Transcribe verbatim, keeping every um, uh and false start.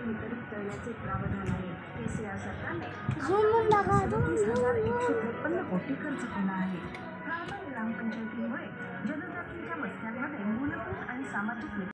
वितरित करण्याचे प्रावधान आहे. केसीआर सरकारने झूम लगा दो, सदतीस हजार एकशे त्रेपन्न कोटी खर्च केला आहे. ग्रामपंचायतीमुळे जनजातींच्या वस्त्यांमध्ये मूलभूत आणि सामाजिक